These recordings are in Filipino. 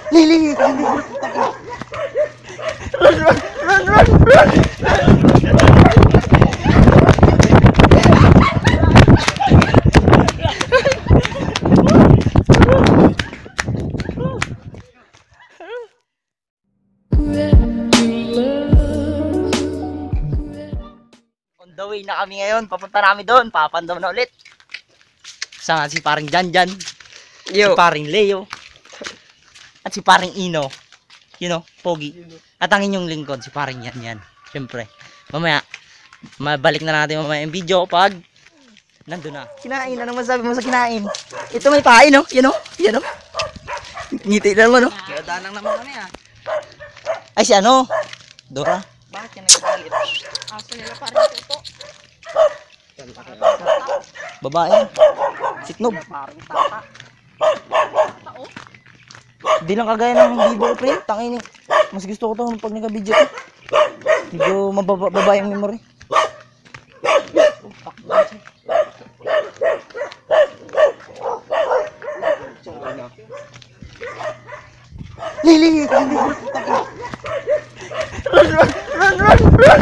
Lili! On the way na kami ngayon. Papunta namin doon. Papandaw na ulit. Kasama si paring Janjan. Si paring Leo. At si paring Ino. You know, Pogi. At ang inyong lingkod, si paring Yan. Siyempre. Mamaya, mabalik na natin mamaya yung video pag nandun na. Kinain. Anong masabi mo sa kinain? Ito may pain, no? Yan, no? Yan, no? Ngiti na naman, no? Danang naman kami ah. Ay, si ano? Dora. Bakit yan nagkakalit? Aso nila parang tuto. Babae. Sitnog. Parang tata. Hindi lang kagaya ng vivo ko, pre. Tangin. Mas gusto ko to pag nagka-video ko. Medyo mababa yung memory. Lili! Run!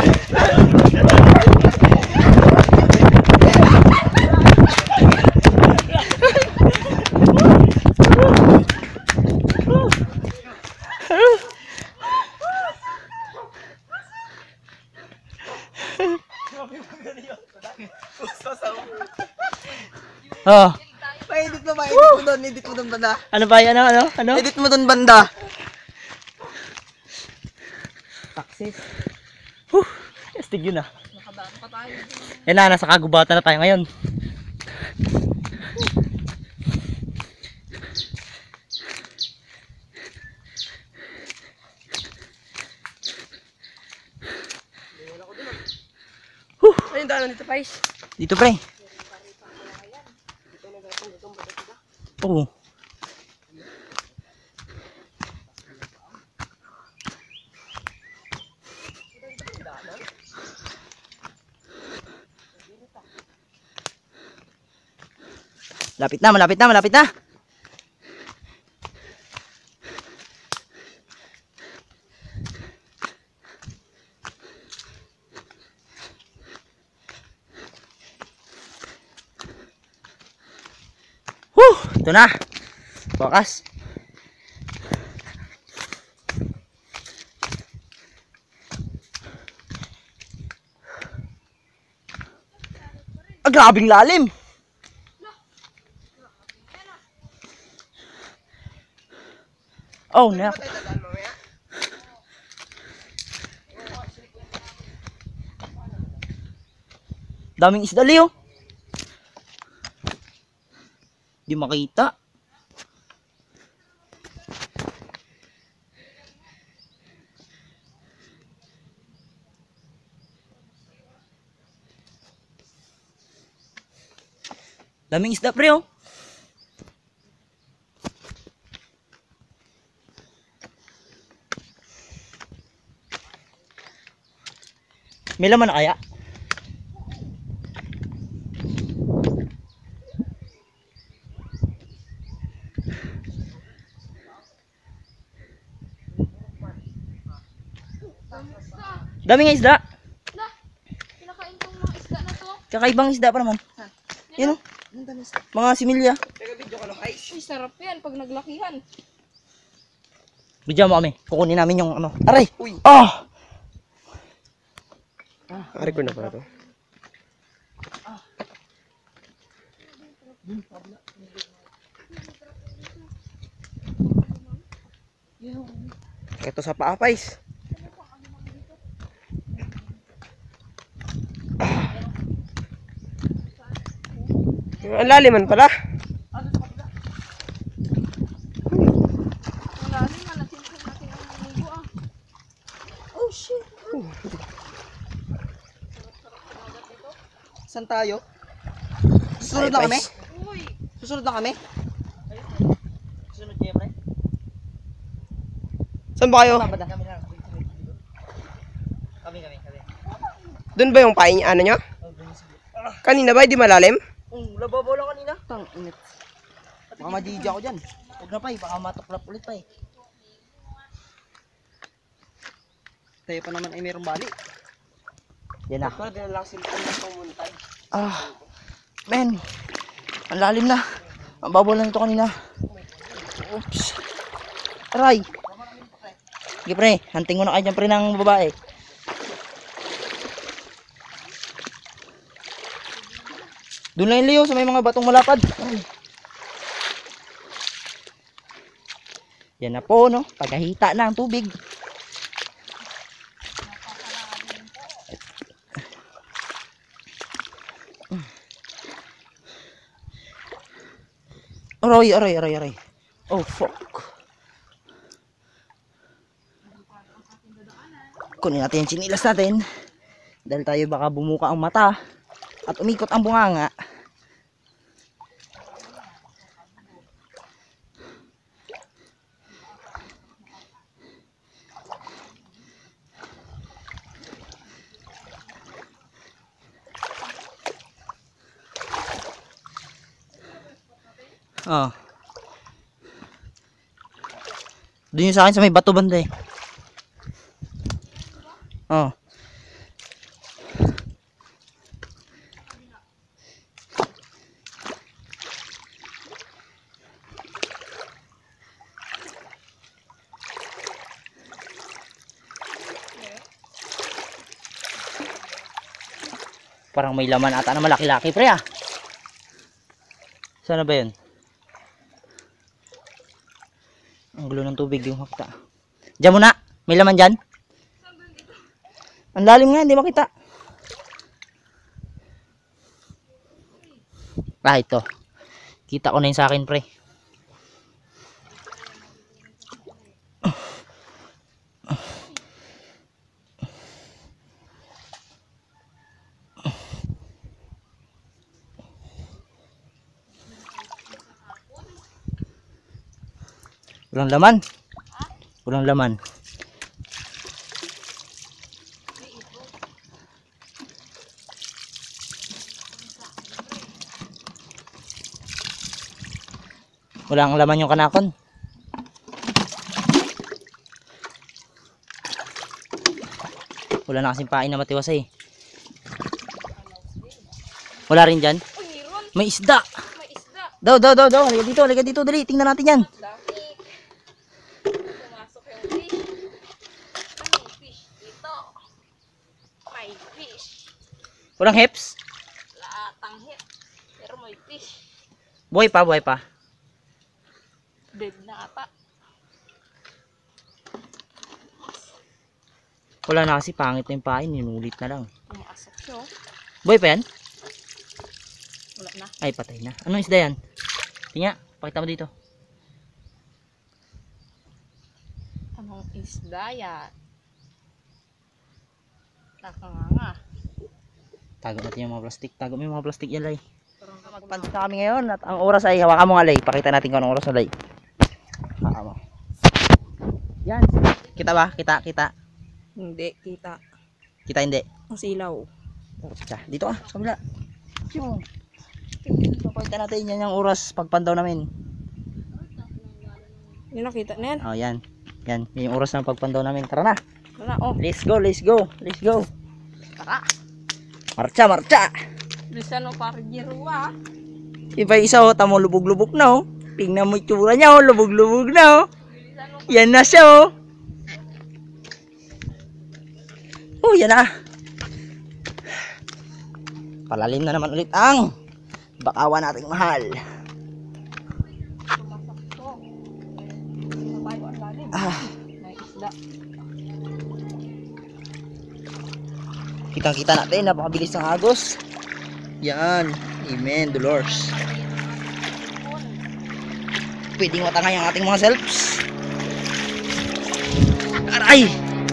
Oh. Pa-edit mo ba? Edit mo doon banda. Ano ba yan? Ano? Edit mo doon banda. Taksis. Estig yun ah. Nakadaan pa tayo. Yan na, nasa kagubatan na tayo ngayon. Ayun daan dito, Pais. Dito, pre. Oo. Malapit na. Ito na. Bakas. Grabing lalim. Oh, nak. Daming isda, Leo. Di makita. Daming isda, pre, oh. May laman na kaya? Daming isda. Kinakain tong mga isda na to. Kakaibang isda pa naman. Yan o. Mga similya. Ay, sarap yan pag naglakihan. Bidyan mo kami. Kukunin namin yung ano. Aray! Uy. Ah! Ari ko na pala to. Ito sa paa, Pais. Ang laliman pala. Wala rin man. Nasinsin natin ang maligo ah. Oh shit. Saan tayo? Susunod na kami? Uy. Susunod na kami? Sunod niya, pre. Saan ba kayo? Kami na. Kami. Doon ba yung pain ano nyo? Kanina ba? Di malalim? Lababaw lang kanina. Tang init. Baka madidya ako dyan. Huwag na pa baka matuklap ulit pa Tayo pa naman ay mayroong bali. Yan na. Pwede na lang silpon ng pamuntad. Men. Ang lalim na. Ang babaw lang ito kanina. Oops. Aray. Sige pre, hunting mo na kayo dyan pre ng babae. Doon lang yung Leo sa may mga batong malapad. Ay. Yan na po, no? Pagkahita na ang tubig. Aray. Oh, fuck. Kunin natin yung chinilas natin. Dahil tayo baka bumuka ang mata at umikot ang bunganga. Oh. Doon yung sa akin sa may bato banda eh. Oh. Parang may laman ata na malaki-laki pre ah. Sana ba yun? Ang gulo ng tubig yung makita. Diyan muna. May laman dyan. Ang lalim nga, hindi makita. Ito. Kita ko na yun sa akin, pre. Walang laman. Walang laman. Walang laman yung kanakon. Wala na kasing pain na matiwasay. Wala rin dyan. Uy, meron. May isda. May isda. Daw. Halika dito. Dali. Tingnan natin yan. Dami. Pumasok yung fish. Anong fish dito? May fish. Walang heps. Latang hit. Pero may fish. Buhay pa. Dead na ata. Wala na kasi pangit na yung pain. Ninulit na lang. Pumasok siya. Oh. Buhay pa yan? Wala na. Ay, patay na. Anong isda yan? Tingnan. Pakita mo dito. Anong isda yan? Nakanganga. Tago natin yung mga plastic. Tago mo yung mga plastic yan, Lay. Parang Magpansin na kami ngayon at ang oras ay hawakan mo nga, Lay. Pakita natin kung anong oras na, Lay. Hawakan mo. Yan. Kita ba? Kita. Hindi, kita. Kita hindi. Ang silaw. Dito sa kabila. Yung. Pakita natin yan yung oras pagpandaw namin. Yung nakita na yan. Oh, yan. Yan. Yung oras ng pagpandaw namin. Tara na. Wala, oh. Let's go. Tara. Marcha. Bilisan mo para giruwa. Iba isa oh, tamo lubog-lubog na oh. Tingnan mo itsura niya oh, lubog-lubog na oh. Bilisan mo. Yan na siya oh. Oh, yan na. Palalim na naman ulit ang bakawan nating mahal. Pumasok to. Tayo ang lalim. May isda. Kitang-kita natin, napakabilis ng agos. Yan. Amen, Dolores. Pwedeng matangay ang ating mga selves. Aray!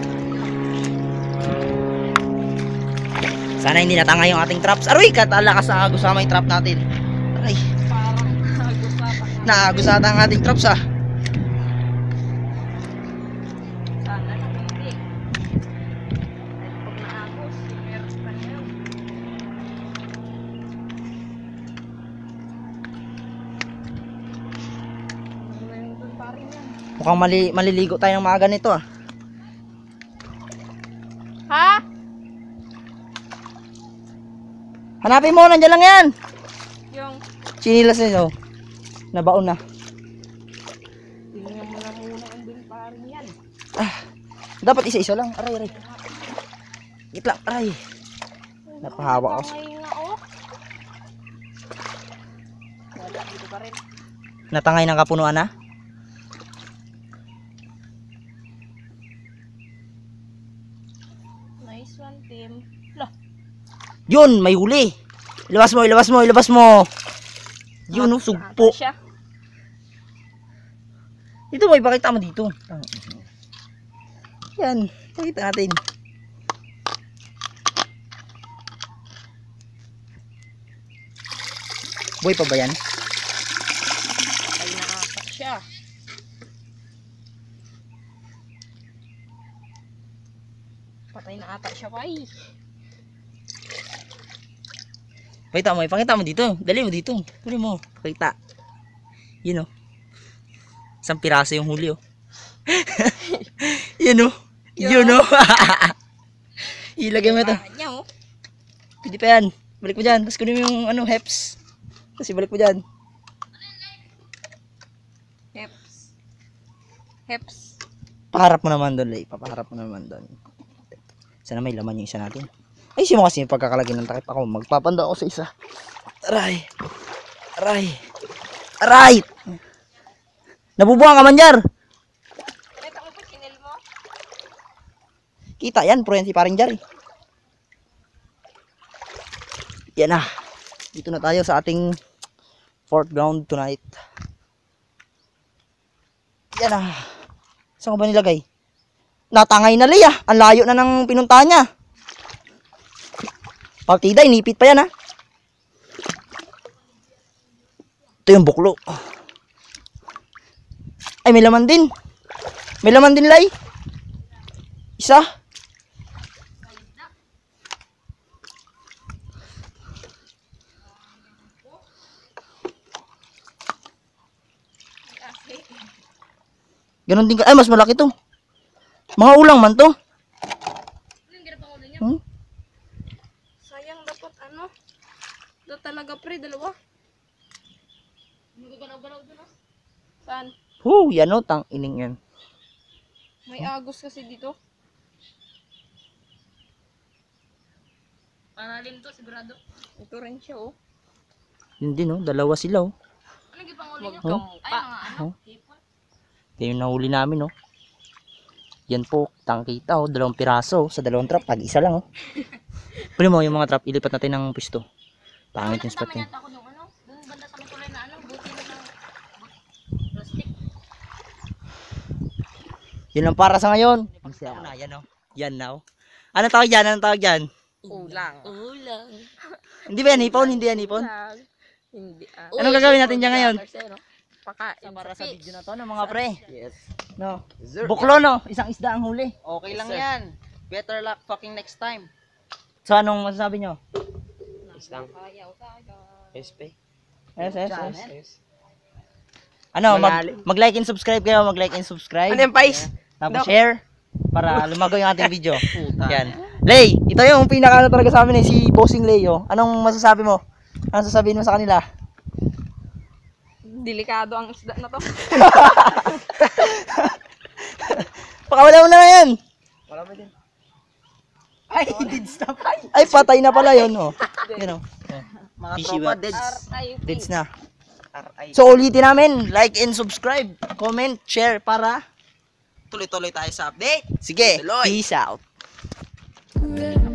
Sana hindi natangay yung ating traps. Aray, katalakas ang agos sa may trap natin. Aray, Parang nagusapa. naagos ata ang ating traps ah. Sana hindi. Pag naagos, meron pa niya. Ano yung dun pa rin yan? Mukhang maliligo tayo ng maaga nito ah. Hanapin mo, nandiyan lang yan. Yung, Chinilas na yun. Nabaon na. tingnan mo na muna ang dun paring yan. Dapat isa-isa lang. Aray, aray. Wait lang, aray. Napahawa ako. Tangay nga, oh. Wala, dito pa rin. Natangay ng kapunuan na. Nice one, team. Lah, Yun, may huli. Ilabas mo, ilabas mo, ilabas mo. Yun, oh, sugpo. ata siya. Dito boy, pakita mo dito. Yan, pakita natin. Boy pa ba yan? Ay, nakaka siya. Patay na ata siya, bay. Pakita mo dito. Dali mo dito. Dali mo, pakita. Yun oh. Isang piraso yung huli oh. Yun oh. Yun oh. Ilagay mo ito. Niya, oh. Pwede pa yan. Balik mo dyan. Tapos kunin mo yung ano, heps. Kasi balik mo dyan. Heps. Heps. Paharap mo naman doon, Lay. Papaharap mo naman doon. Sana may laman yung isa natin. Ay, mo kasi yung pagkakalagay ng takip ako. Magpapanda ako sa isa. Aray. Aray. Aray! Nabubuang ka man, Jar. Ito ko pa, sinil mo. Kita yan, pro yan si paring Jar. Yan na. Dito na tayo sa ating fourth ground tonight. Yan na. Saan ko ba nilagay? Natangay na, Lay, ah. Ang layo na ng pinuntahan niya. Partida, inipit pa yan, ha. Ito yung buklo. Ay, may laman din. May laman din, Lay. Isa. Ganon din ka. Ay, mas malaki to. Mga ulang man to. Hmm? Sayang dapat ano. Ito talaga pre, dalawa. Gagalaw-galaw doon ah. Saan? Yan o, tang ining yan. May agos kasi dito. Panalim to, sigurado. Ito rin siya oh. Yun din o, dalawa sila o. Ano gipanguli niyo? Oh. Ay, mga ano? Hipon. Ito yung nahuli namin o. Yan po, tangkita o, 2 piraso sa 2 trap, pag isa lang o. Pwede mo yung mga trap, ilipat natin ng pisto. Pangit yung spot niya. Ako nung ano, dun banda sa may kulay na ano, buti na ng plastic. Yun lang para sa ngayon. Yan o. Yan na o. Anong tawag yan? Anong tawag yan? Ulang. Ulang. Hindi ba yan hipon? Hindi yan hipon? Hindi ah. Anong gagawin natin dyan ngayon? Pakain Para sa fish. video na to no mga pre. Yes. No. Sir. Buklo no, isang isda ang huli. Okay lang yan. Better luck fucking next time. So anong masasabi nyo? Isang. Ayaw. SP. Yes. Ano, mag-like and subscribe kayo, mag-like and subscribe. Ano yung pais? Tapos share para lumago yung ating video. Yan. Lay, ito yung pinaka talaga sa amin si Bossing Leo. Anong masasabi mo? Anong sasabihin mo sa kanila? Delikado ang isda na to. Pakawala mo na yan. Wala ba din? Ay, did stop. Ay, patay na pala yun, oh. Yun, oh. Mga Fishy tropa ba? deads. Deads na. So, ulitin namin. Like and subscribe. Comment, share para Tuloy-tuloy tayo sa update. sige, Tuloy. peace out. Ay,